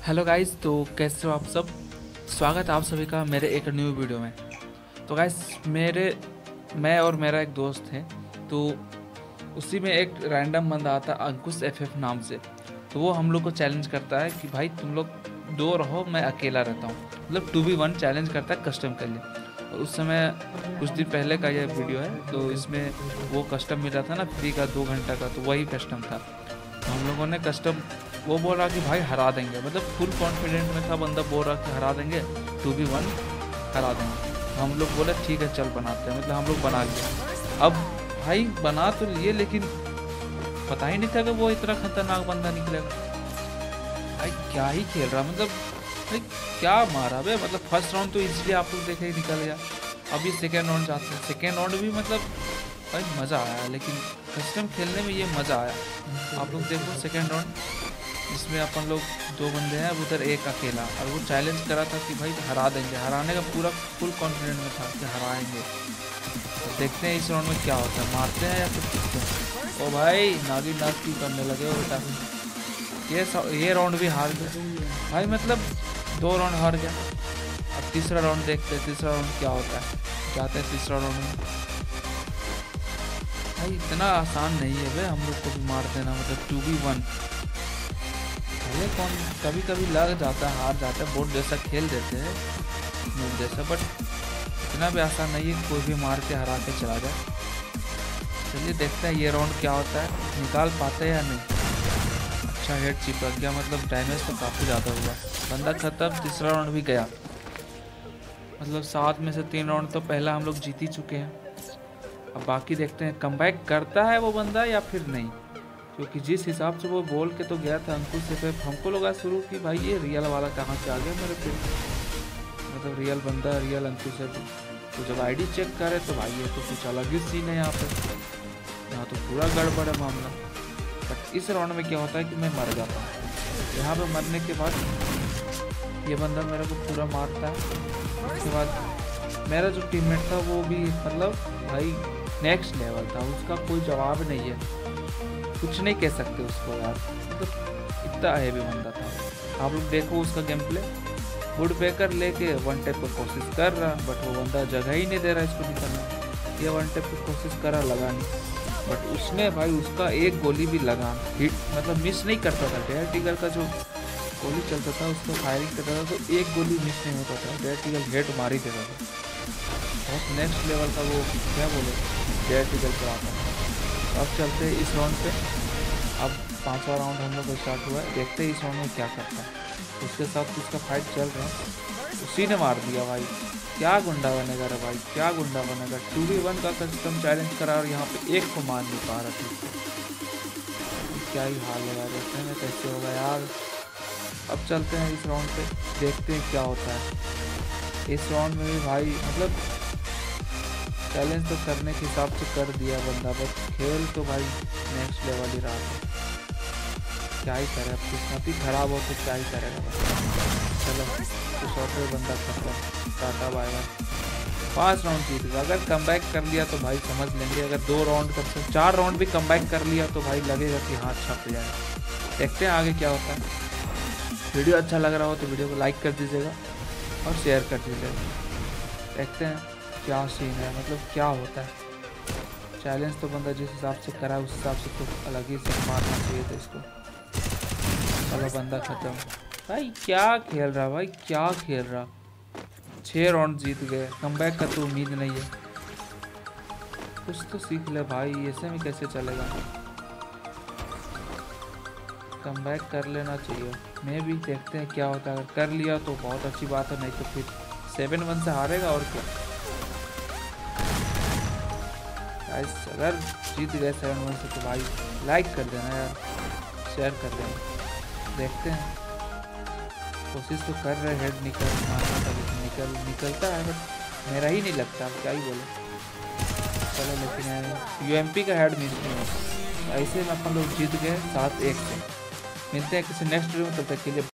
Hello guys, तो कैसे हो आप सब। स्वागत है आप सभी का मेरे एक न्यू वीडियो में। तो गाइस मैं और मेरा एक दोस्त है, तो उसी में एक रैंडम बंदा आता है अंकुश एफएफ नाम से। तो वो हम लोग को चैलेंज करता है कि भाई तुम लोग दो रहो, मैं अकेला रहता हूँ। मतलब 2v1 चैलेंज करता है कस्टम के लिए। और उस समय कुछ दिन पहले का यह वीडियो है, तो इसमें वो कस्टम मिल रहा था ना फ्री का 2 घंटा का, तो वही कस्टम था। तो हम लोगों ने कस्टम, वो बोल रहा कि भाई हरा देंगे, मतलब फुल कॉन्फिडेंट में था बंदा, बोल रहा कि हरा देंगे 2v1 हरा देंगे। हम लोग बोले ठीक है चल बनाते हैं, मतलब हम लोग बना लिए। अब भाई बना तो लिए, लेकिन पता ही नहीं था कि वो इतना खतरनाक बंदा निकलेगा। भाई क्या ही खेल रहा, मतलब भाई क्या मारा बे। मतलब फर्स्ट राउंड तो इसलिए आप लोग देखे ही निकल गया। अभी सेकेंड राउंड जाते हैं, सेकेंड राउंड भी मतलब भाई मज़ा आया, लेकिन कस्टम खेलने में ये मज़ा आया। आप लोग देखो सेकेंड राउंड, जिसमें अपन लोग 2 बंदे हैं, उधर एक अकेला, और वो चैलेंज करा था कि भाई हरा देंगे। हराने का पूरा फुल कॉन्फिडेंट में था कि हराएंगे। तो देखते हैं इस राउंड में क्या होता है, मारते हैं या फिर जीतते हैं। ओ भाई नागी नाग की करने लगे हो बेटा। ये राउंड भी हार गया भाई, मतलब 2 राउंड हार गया। अब तीसरा राउंड देखते हैं, तीसरा राउंड क्या होता है। जाते हैं तीसरा राउंड में। भाई इतना आसान नहीं है भाई हम लोग को भी मार देना, मतलब 2v1। पहले कौन कभी कभी लग जाता है, हार जाता है, बोर्ड जैसा खेल देते हैं मूड जैसा, बट इतना भी आसान नहीं है कोई भी मार के हरा के चला जाए। चलिए देखते हैं ये राउंड क्या होता है, निकाल पाते हैं या नहीं। अच्छा हेड चिपक गया, मतलब डैमेज तो काफ़ी ज़्यादा हुआ। बंदा खत्म, तीसरा राउंड भी गया। मतलब 7 में से 3 राउंड तो पहला हम लोग जीत ही चुके हैं। अब बाकी देखते हैं कमबैक करता है वो बंदा या फिर नहीं, क्योंकि जिस हिसाब से वो बोल के तो गया था अंकुश से, हमको लगा शुरू कि भाई ये रियल वाला कहाँ से आ गया मेरे पे, मतलब रियल बंदा, रियल अंकुश है। तो जब आईडी चेक करे तो भाई ये तो कुछ अलग ही सीन है यहाँ पे, यहाँ तो पूरा गड़बड़ है मामला। बट इस राउंड में क्या होता है कि मैं मर जाता हूँ। यहाँ पे मरने के बाद ये बंदा मेरे को पूरा मारता है। उसके बाद मेरा जो टीममेट था वो भी मतलब भाई नेक्स्ट लेवल था, उसका कोई जवाब नहीं है, कुछ नहीं कह सकते उसको यार, मतलब इतना हैवी बंदा था। आप लोग देखो उसका गेम प्ले, वुड पेकर लेके 1 टैप पर कोशिश कर रहा, बट वो बंदा जगह ही नहीं दे रहा इसको निकलना। ये 1 टैप पर कोशिश करा, लगा नहीं, बट उसने भाई उसका एक गोली भी लगा हिट, मतलब मिस नहीं करता था। डेयर टिगर का जो गोली चलता था उसको फायरिंग करता था तो एक गोली मिस नहीं होता था, डेयर टिगर हेड मार ही देता था। बहुत नेक्स्ट लेवल का वो, क्या बोले, डेयर टिगर पर आता है। अब चलते हैं इस राउंड पे। अब 5वां राउंड हम लोग का स्टार्ट हुआ है, देखते हैं इस राउंड में क्या करता है। उसके साथ उसका फाइट चल रहा है, उसी ने मार दिया भाई। क्या गुंडा बनेगा रे भाई, क्या गुंडा बनेगा। 2v1 का कस्टम चैलेंज करा और यहाँ पे एक को मार नहीं पा रहा था। क्या ही हाल है यार, देखते हैं कैसे होगा यार। अब चलते हैं इस राउंड पे, देखते हैं क्या होता है। इस राउंड में भी भाई मतलब चैलेंज तो करने के हिसाब से कर दिया बंदा, बट खेल तो भाई नेक्स्ट लेवल ही रहा। क्या ही करे, अब किस्मत ही खराब हो तो क्या ही करेगा। चलो तो चौथे बंदा खत्म, टाटा बाय बाय। 5 राउंड जीत गया। अगर कमबैक कर लिया तो भाई समझ लेंगे, अगर 2 राउंड कम से 4 राउंड भी कमबैक कर लिया तो भाई लगेगा कि हाँ छप जाएगा। देखते हैं आगे क्या होता है। वीडियो अच्छा लग रहा हो तो वीडियो को लाइक कर दीजिएगा और शेयर कर दीजिएगा। देखते हैं क्या सीन है, मतलब क्या होता है। चैलेंज तो बंदा जिस हिसाब से करा उस हिसाब से तो अलग ही से मारना चाहिए था इसको। चलो बंदा खत्म। भाई क्या खेल रहा, भाई क्या खेल रहा। 6 राउंड जीत गए, कमबैक का तो उम्मीद नहीं है। कुछ तो सीख ले भाई, ऐसे में कैसे चलेगा। कमबैक कर लेना चाहिए। मैं भी देखते हैं क्या होता है, अगर कर लिया तो बहुत अच्छी बात है, नहीं तो फिर 7-1 से हारेगा और क्या। अगर जीत गए 7-1 से तो भाई लाइक कर देना यार, शेयर कर देना। देखते हैं, कोशिश तो कर रहे हेड मारना था, लेकिन निकलता है, बट मेरा ही नहीं लगता, अब क्या ही बोले। चलो लेकिन यूएमपी का हेड मिस नहीं होता। ऐसे में अपन लोग जीत गए 7-1 से। मिलते हैं किसी नेक्स्ट वीडियो में, तब तक के लिए।